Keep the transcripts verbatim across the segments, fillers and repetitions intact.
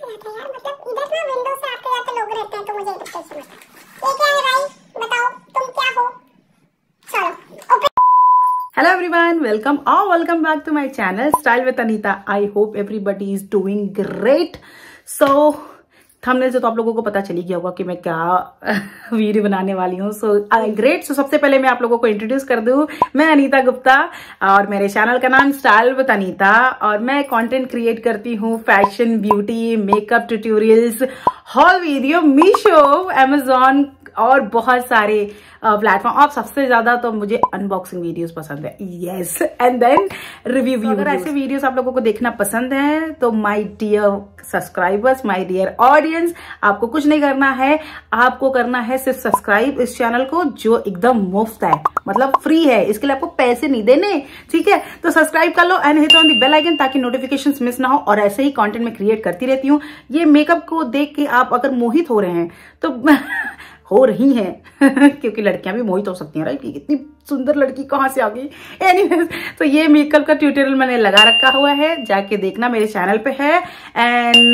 आता यार, मतलब इधर ना विंडो से आते जाते लोग रहते हैं तो मुझे इरिटेशन होता है। ये क्या है भाई, बताओ तुम क्या हो? चलो okay. Hello everyone, welcome or welcome back to my channel Style with Anita. I hope everybody is doing great. So thumbnail से तो आप लोगों को पता चली गया होगा कि मैं क्या वीडियो बनाने वाली हूँ। So great. सो सबसे पहले मैं आप लोगों को इंट्रोड्यूस कर दूं, मैं अनीता गुप्ता और मेरे चैनल का नाम स्टाइल विद अनीता और मैं कंटेंट क्रिएट करती हूँ fashion, beauty, makeup tutorials, haul video, Meesho, Amazon और बहुत सारे प्लेटफॉर्म। आप सबसे ज्यादा तो मुझे अनबॉक्सिंग वीडियोस पसंद है, yes, and then review videos. अगर ऐसे वीडियोस आप लोगों को देखना पसंद है तो my dear subscribers, my dear audience, आपको कुछ नहीं करना है, आपको करना है सिर्फ सब्सक्राइब इस चैनल को जो एकदम मुफ्त है, मतलब फ्री है, इसके लिए आपको पैसे नहीं देने, ठीक है? तो सब्सक्राइब कर लो and hit on the bell icon ताकि नोटिफिकेशंस मिस ना हो। और ऐसे ही कंटेंट में क्रिएट करती रहती हूँ। ये मेकअप को देख के आप अगर मोहित हो रहे हैं तो हो रही हैं क्योंकि लड़कियां भी मोहित हो सकती हैं, राइट? इतनी सुंदर लड़की कहां से आ गई? एनीवेज, तो ये मेकअप का ट्यूटोरियल मैंने लगा रखा हुआ है, जाके देखना, मेरे चैनल पे है एंड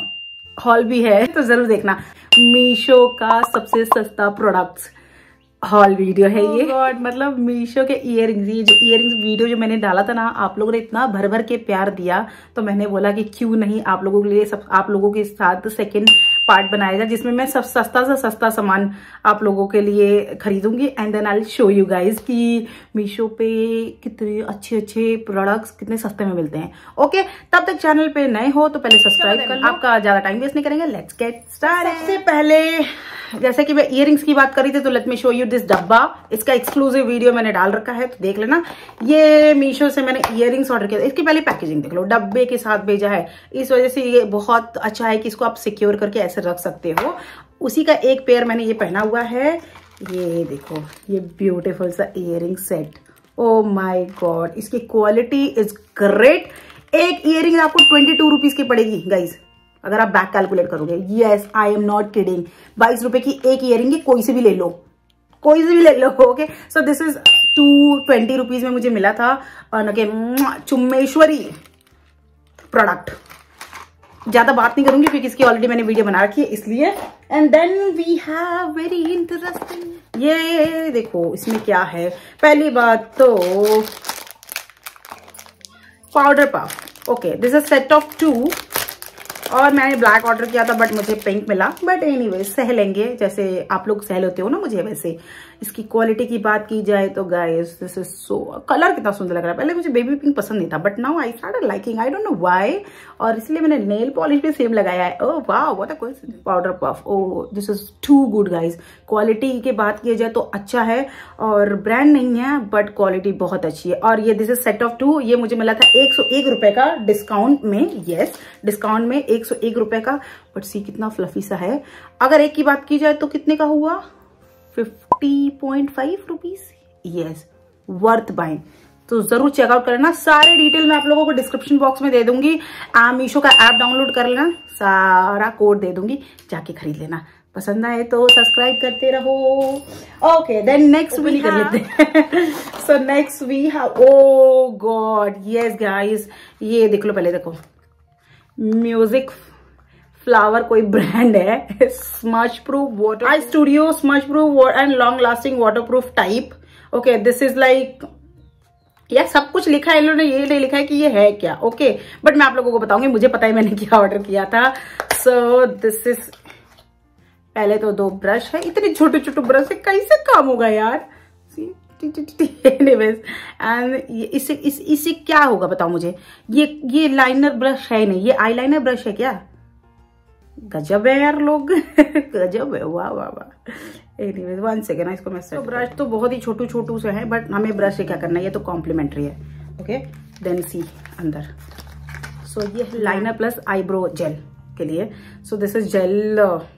हॉल भी है तो जरूर देखना। मीशो का सबसे सस्ता प्रोडक्ट्स हॉल वीडियो है ये। गॉड, मतलब मीशो के इयररिंग्स, ये जो इयररिंग्स वीडियो जो मैंने डाला था ना, आप लोगों ने इतना भर भर के प्यार दिया तो मैंने बोला कि क्यों नहीं आप लोगों के लिए, सब आप लोगों के साथ सेकंड पार्ट बनाया जाए जिसमें मैं सब सस्ता से सस्ता सामान आप लोगों के लिए खरीदूंगी and then I will show you guys कि मीशो पे कितने अच्छे अच्छे प्रोडक्ट्स कितने सस्ते में मिलते हैं। ओके, तब तक चैनल पे नए हो तो पहले सब्सक्राइब कर लो। आपका ज्यादा टाइम वेस्ट नहीं करेंगे, लेट्स गेट स्टार्टेड। सबसे पहले जैसे कि मैं इयररिंग्स की बात करी थी तो let me show you this डब्बा। इसका एक्सक्लूसिव वीडियो मैंने डाल रखा है तो देख लेना। ये मीशो से मैंने इयररिंग्स ऑर्डर किया था। इसकी पहले पैकेजिंग देख लो, डब्बे के साथ भेजा है, इस वजह से ये बहुत अच्छा है कि इसको आप सिक्योर करके ऐसे रख सकते हो। उसी का एक पेयर मैंने ये पहना हुआ है, ये देखो, ये ब्यूटीफुल सा earring set. Oh my God, इसकी क्वालिटी इज ग्रेट। एक इयररिंग आपको ट्वेंटी टू रुपीज की पड़ेगी गाइज, अगर आप बैक कैलकुलेट करोगे। Yes, I am not kidding. बाईस रुपए की एक इयररिंग, कोई से भी ले लो, कोई से भी ले लो। Okay, so this is two twenty rupees में मुझे मिला था। और अगेन चुम्मेश्वरी प्रोडक्ट। ज्यादा बात नहीं करूंगी क्योंकि इसकी ऑलरेडी मैंने वीडियो बना रखी है इसलिए। And then we have very interesting, ये देखो इसमें क्या है। पहली बात तो powder puff. Okay, this is set of two और मैंने ब्लैक ऑर्डर किया था बट मुझे पिंक मिला, बट एनीवे सह लेंगे, जैसे आप लोग सह लेते हो ना मुझे वैसे। इसकी क्वालिटी की बात की जाए तो guys this is so, colour कितना सुंदर लग रहा है। पहले मुझे बेबी पिंक पसंद नहीं था but now I started liking, I don't know why. और इसलिए मैंने नेल पॉलिश भी सेम लगाया है। ओह वाह, what a coincidence. Powder puff, oh this is too good guys. Quality की बात की जाए तो अच्छा है और ब्रांड नहीं है बट क्वालिटी बहुत अच्छी है। और ये this is set of two, ये मुझे मिला था एक सौ एक रुपए का डिस्काउंट में। यस, डिस्काउंट में एक सौ एक रुपए का, बट सी कितना फ्लफी सा है। अगर एक की बात की जाए तो कितने का हुआ? Fifty point five rupees. Yes, worth buying, तो जरूर चेकआउट करना। सारे डिटेल मैं आप लोगों को डिस्क्रिप्शन बॉक्स में दे दूंगी। आप मीशो का ऐप डाउनलोड कर लेना, सारा कोड दे दूंगी, जाके खरीद लेना। पसंद आए तो सब्सक्राइब करते रहो। ओके, देन नेक्स्ट वी कर लेते हैं। So next we have, oh God, yes guys, ये देख लो, पहले देखो, म्यूजिक फ्लावर कोई ब्रांड है। Smudge proof water, eye studio smudge proof and long lasting water proof type. Okay, this is like, यार सब कुछ लिखा है, इन्होंने ये नहीं लिखा है कि ये है क्या। ओके okay, बट मैं आप लोगों को बताऊंगी, मुझे पता है मैंने क्या ऑर्डर किया था। सो दिस इज, पहले तो दो ब्रश है, इतने छोटे छोटे ब्रश से कैसे काम होगा यार। एनीवेज, एंड इससे इस, इससे क्या होगा बताओ मुझे। ये ये लाइनर ब्रश है नहीं, ये आई लाइनर ब्रश है क्या? गजब है यार लोग, गजब है, वाह वाह वाह। एनीवेज, वन सेकेंड, इसको मैं तो ब्रश तो बहुत ही छोटू छोटू से है बट हमें ब्रश से क्या करना है, ये तो कॉम्प्लीमेंट्री है। ओके, देन सी अंदर। सो so, ये लाइनर प्लस आईब्रो जेल के लिए। So this is gel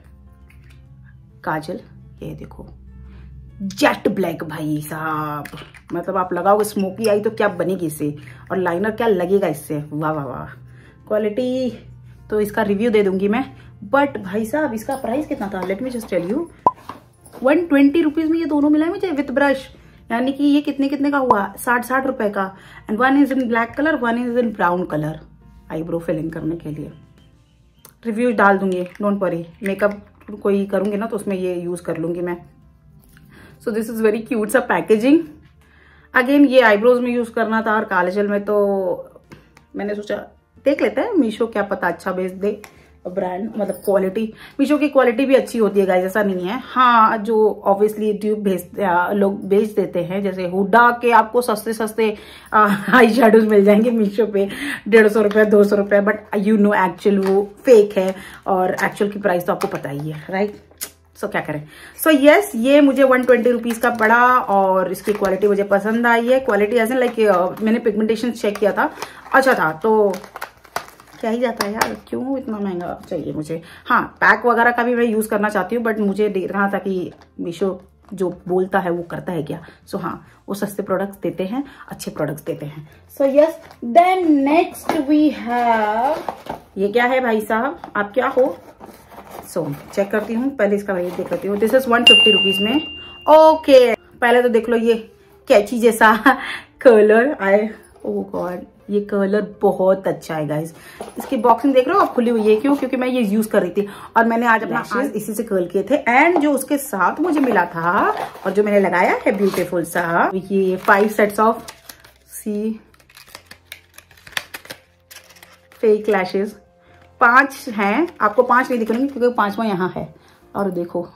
kajal, ये देखो जेट ब्लैक भाई साहब, मतलब आप लगाओगे स्मोकी आई तो क्या बनेगी इससे, और लाइनर क्या लगेगा इससे, वाह वाह वाह। क्वालिटी तो इसका रिव्यू दे दूंगी मैं, बट भाई साहब इसका प्राइस कितना था, let me just tell you. One twenty rupees में ये दोनों मिला है मुझे विथ ब्रश, यानी कि ये कितने कितने का हुआ, साठ साठ रुपए का। And one is in black colour, one is in brown colour, eyebrow filling करने के लिए। रिव्यू डाल दूंगी, डोंट वरी। मेकअप कोई करूंगी ना तो उसमें ये यूज कर लूंगी मैं। So this is very cute सा पैकेजिंग। अगेन ये आईब्रोज में यूज करना था और काजल में, तो मैंने सोचा देख लेते हैं मीशो, क्या पता अच्छा भेज दे ब्रांड, मतलब क्वालिटी। मीशो की क्वालिटी भी अच्छी होती है गाइस, ऐसा नहीं है। हाँ, जो ऑब्वियसली ट्यूब भेज लोग बेच देते हैं, जैसे हुडा के आपको सस्ते सस्ते आई शेडोज मिल जाएंगे मीशो पे डेढ़ सौ रुपये दो सौ रुपये, बट यू नो एक्चुअल वो फेक है और एक्चुअल की प्राइस तो आपको पता ही है, राइट। सो so, क्या करें। सो so, यस yes, ये मुझे वन ट्वेंटी रुपीज का पड़ा और इसकी क्वालिटी मुझे पसंद आई है। क्वालिटी ऐसे लाइक मैंने पिगमेंटेशन चेक किया था, अच्छा था। तो क्या ही जाता है यार, क्यों इतना महंगा चाहिए मुझे। हाँ, पैक वगैरह का भी मैं यूज करना चाहती हूँ, बट मुझे देख रहा था कि मीशो जो बोलता है वो करता है क्या। सो so, हाँ, वो सस्ते प्रोडक्ट्स देते हैं, अच्छे प्रोडक्ट्स देते हैं। So yes, then next we have, ये क्या है भाई साहब, आप क्या हो। सो so, चेक करती हूँ, पहले इसका रेट देख लेती हूँ। This is one fifty rupees में। Okay okay. पहले तो देख लो ये कैची जैसा कलर आए, ओह गॉड, ये कलर बहुत अच्छा है गाइस। इसकी बॉक्सिंग देख रहे हो आप, खुली हुई है, क्यों? क्योंकि मैं ये यूज कर रही थी और मैंने आज अपना आईज इसी से कर्ल किए थे। एंड जो उसके साथ मुझे मिला था और जो मैंने लगाया है ब्यूटीफुल सा, ये five sets of see fake lashes, पांच हैं, आपको पांच नहीं दिखेंगे क्योंकि पांचवा यहाँ है। और देखो,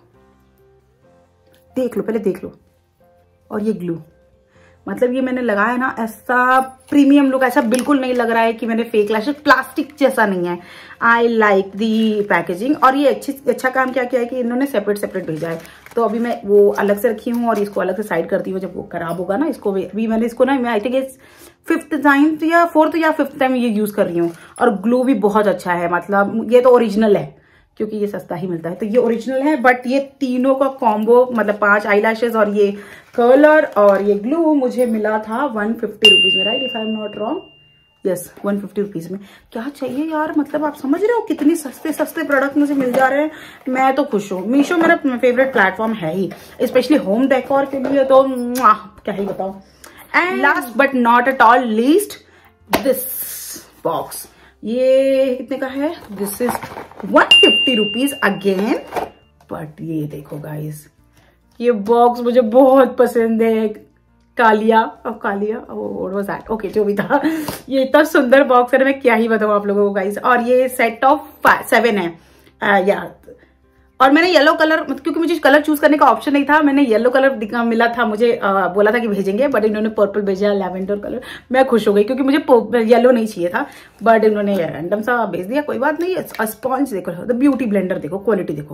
देख लो, पहले देख लो। और ये ग्लू, मतलब ये मैंने लगाया ना, ऐसा प्रीमियम लुक, ऐसा बिल्कुल नहीं लग रहा है कि मैंने फेक लैशेज, प्लास्टिक जैसा नहीं है। I like the packaging. और ये अच्छी अच्छा काम क्या किया है कि इन्होंने सेपरेट सेपरेट भेजा है। तो अभी मैं वो अलग से रखी हूँ और इसको अलग से साइड करती हूँ। जब वो खराब होगा ना, इसको भी अभी मैंने इसको ना, मैं आई थिंक फिफ्थ टाइम या फोर्थ या फिफ्थ टाइम ये यूज कर रही हूँ। और ग्लू भी बहुत अच्छा है, मतलब ये तो ओरिजिनल है क्योंकि ये सस्ता ही मिलता है, तो ये ओरिजिनल है। बट ये तीनों का कॉम्बो, मतलब पांच आई लैशेज और ये कलर और ये ग्लू मुझे मिला था वन फिफ्टी रुपीज में, right, if I am not wrong. Yes, one fifty rupees में। क्या चाहिए यार, मतलब आप समझ रहे हो कितनी सस्ते सस्ते प्रोडक्ट मुझे मिल जा रहे हैं। मैं तो खुश हूँ। मीशो मेरा फेवरेट प्लेटफॉर्म है ही, स्पेशली होम डेकोर के लिए तो क्या ही बताओ। And last but not at all least, this box, ये कितने का है? This is one fifty rupees again. But ये देखो गाइस, ये बॉक्स मुझे बहुत पसंद है। कालिया और कालिया ओके, जो भी था, ये इतना सुंदर बॉक्स है, मैं क्या ही बताऊं आप लोगों को गाइस। और ये सेट ऑफ सेवन है आ, या और मैंने येलो कलर, क्योंकि मुझे कलर चूज करने का ऑप्शन नहीं था, मैंने येलो कलर मिला था मुझे, आ, बोला था कि भेजेंगे, बट इन्होंने पर्पल भेजा, लैवेंडर कलर। मैं खुश हो गई क्योंकि मुझे येलो नहीं चाहिए था, बट इन्होंने रैंडम सा भेज दिया। कोई बात नहीं। स्पॉन्ज देखो, द ब्यूटी ब्लेंडर देखो, क्वालिटी देखो,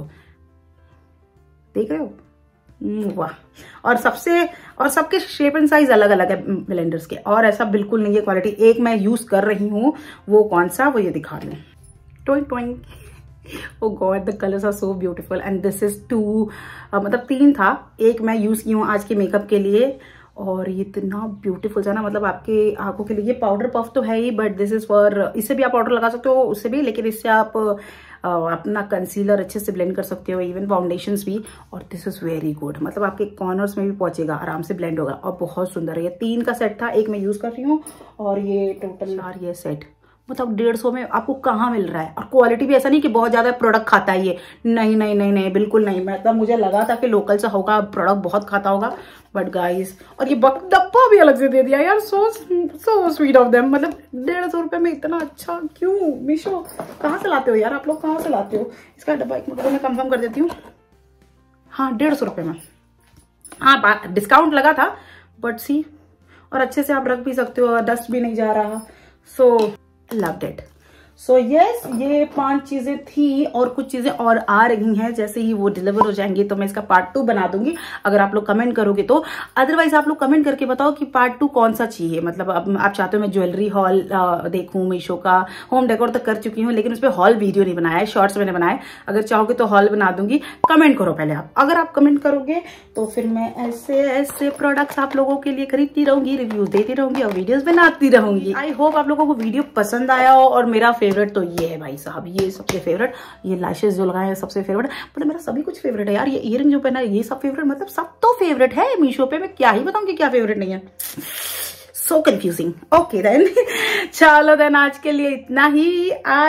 देख रहे हो, वाह। और सबसे और सबके शेप एंड साइज अलग अलग है ब्लेंडर्स के, और ऐसा बिल्कुल नहीं है क्वालिटी। एक मैं यूज कर रही हूँ, वो कौन सा, वो ये दिखा रही हूँ, टोइंग टोइंग। Oh God, the colors are so beautiful and this is two, uh, मतलब तीन था, एक मैं यूज की हूँ आज के मेकअप के लिए। और ये इतना ब्यूटीफुल है ना, मतलब आपके आंखों के लिए। ये पाउडर पफ तो है ही, बट दिस इज फॉर, इससे भी आप पाउडर लगा सकते हो, उससे भी, लेकिन इससे आप uh, अपना कंसीलर अच्छे से ब्लेंड कर सकते हो, इवन फाउंडेशंस भी। और दिस इज वेरी गुड, मतलब आपके कॉर्नर्स में भी पहुंचेगा, आराम से ब्लेंड होगा और बहुत सुंदर है। ये तीन का सेट था, एक मैं यूज कर रही हूँ और ये टोटल चार ये सेट, मतलब डेढ़ सौ में आपको कहाँ मिल रहा है। और क्वालिटी भी ऐसा नहीं कि बहुत ज्यादा प्रोडक्ट खाता है ये, नहीं नहीं नहीं नहीं, बिल्कुल नहीं। मतलब मुझे लगा था कि लोकल से होगा, प्रोडक्ट बहुत खाता होगा, बट गाइस। और ये डब्बा भी अलग से दे दिया यार, so so sweet of them. मतलब डेढ़ सौ रुपए में इतना अच्छा क्यों? मीशो कहाँ से लाते हो यार आप लोग, कहाँ से लाते हो? इसका डब्बा एक मिनट में कंफर्म कर देती हूँ। हाँ, डेढ़ सौ रुपए में। हाँ, डिस्काउंट लगा था, बट सी, और अच्छे से आप रख भी सकते हो, डस्ट भी नहीं जा रहा। So loved it. So so, yes yes, ये पांच चीजें थी और कुछ चीजें और आ रही हैं। जैसे ही वो डिलीवर हो जाएंगी तो मैं इसका पार्ट टू बना दूंगी, अगर आप लोग कमेंट करोगे तो। अदरवाइज आप लोग कमेंट करके बताओ कि पार्ट टू कौन सा चाहिए। मतलब अब आप चाहते हो मैं ज्वेलरी हॉल देखूं, मीशो का होम डेकोर तक कर चुकी हूँ, लेकिन उस पर हॉल वीडियो नहीं बनाया है, शॉर्ट्स मैंने बनाए। अगर चाहोगे तो हॉल बना दूंगी। कमेंट करो पहले आप, अगर आप कमेंट करोगे तो फिर मैं ऐसे ऐसे प्रोडक्ट्स आप लोगों के लिए खरीदती रहूंगी, रिव्यूज देती रहूंगी और वीडियोज बनाती रहूंगी। आई होप आप लोगों को वीडियो पसंद आया हो। और मेरा फेवरेट तो ये है भाई साहब, ये सबसे फेवरेट, ये लैशेज जो लगाए हैं सबसे फेवरेट। मतलब मेरा सभी कुछ फेवरेट है यार। ये इयररिंग जो पहना है ये सब फेवरेट, मतलब सब तो फेवरेट है मीशो पे। मैं क्या ही बताऊं कि क्या फेवरेट नहीं है, सो कंफ्यूजिंग। ओके देन, चलो देन आज के लिए इतना ही। I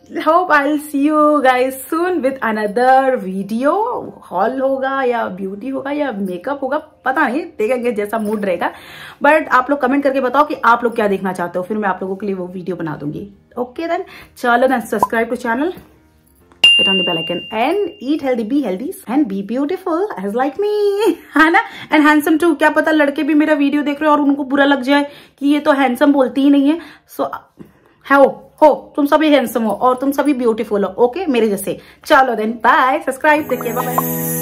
hope I will see you guys soon with another video. Haul होगा या ब्यूटी होगा या मेकअप होगा, पता नहीं, देखेंगे जैसा मूड रहेगा। बट आप लोग कमेंट करके बताओ कि आप लोग क्या देखना चाहते हो, फिर मैं आप लोगों के लिए वो वीडियो बना दूंगी। ओके देन, चलो then, subscribe to channel, hit on the bell icon and eat healthy, be healthy and be beautiful as like me, है ना, and handsome too। क्या पता लड़के भी मेरा वीडियो देख रहे हो और उनको बुरा लग जाए कि ये तो हैंडसम बोलती ही नहीं है। सो so, हो हो तुम सभी हैंडसम हो और तुम सभी ब्यूटीफुल हो, ओके okay? मेरे जैसे। चलो देन, बाय, सब्सक्राइब, देखिए, बाय बाय।